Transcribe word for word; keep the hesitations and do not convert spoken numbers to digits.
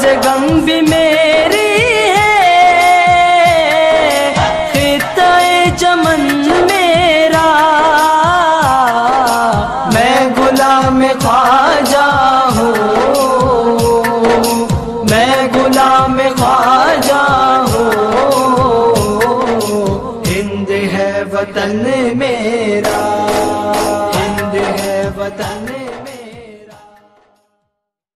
से गम भी मेरी है, खिताए चमन मेरा। मैं गुलाम ख्वाजा हूँ, मैं गुलाम ख्वाजा हूँ। हिंद है वतन मेरा, हिंद है वतन